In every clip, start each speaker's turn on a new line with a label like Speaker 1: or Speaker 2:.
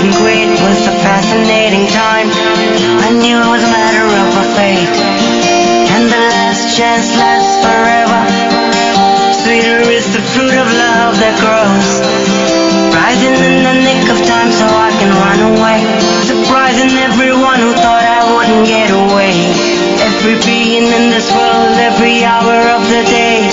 Speaker 1: and great was a fascinating time. I knew it was a matter of a fate, and the last chance lasts forever. Sweeter is the fruit of love that grows, rising in the nick of time so I can run away, surprising everyone who thought I wouldn't get away. Every being in this world, every hour of the day.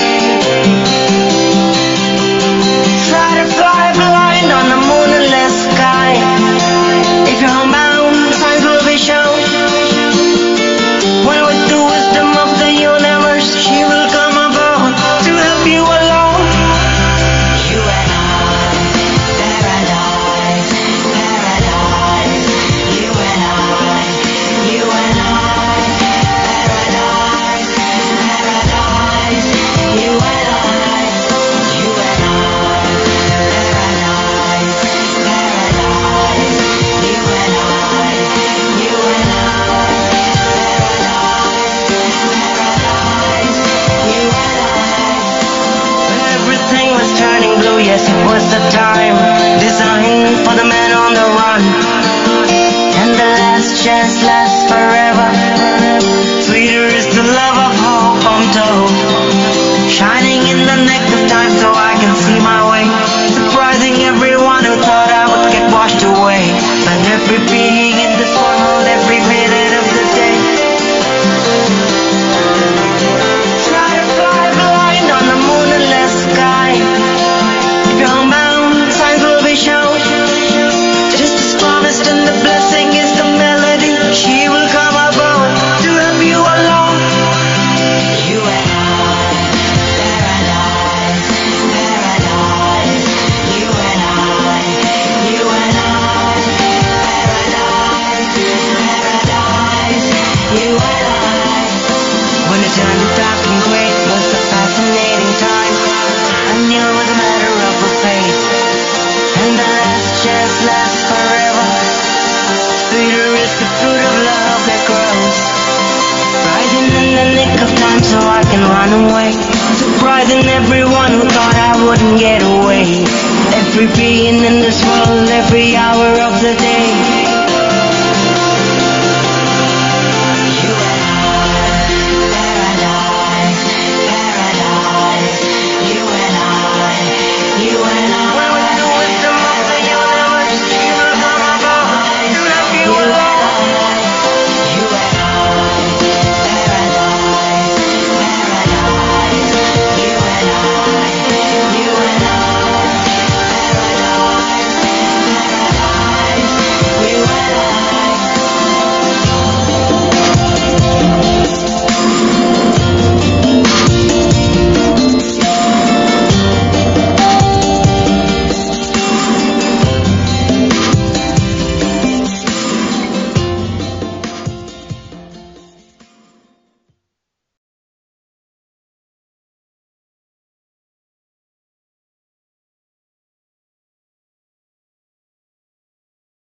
Speaker 1: Try to fly blind on the moonless sky. If you're homebound, signs will be shown. When with the wisdom of the universe, she will come about to help you along. You and I, paradise, paradise. You and I, you and I, paradise, paradise. You and I, you and I, paradise, paradise. You and I, you and I, paradise, you and I. When everything was turning blue, yes, it was the time designed for the man on the run, and the last chance lasts forever. Sweeter is the love of hope, I'm told, shining in the neck of time so I can see my way, surprising everyone who thought I would get washed away. But every being in this world, every minute of the day. Try to fly blind on the moonless sky. If you're homebound, signs will be shown. Just as promised, and the blessing is the melody. She will come about to help you along. You and I, paradise, paradise. You and I, you and I, paradise, paradise. You and I. When it turned dark and great was a fascinating time. I knew it was a matter of a fate, and the last chance lasts forever. Sweeter is the fruit of love that grows, rising in the nick of time so I can run away, surprising everyone who thought I wouldn't get away. Every being in this world, every hour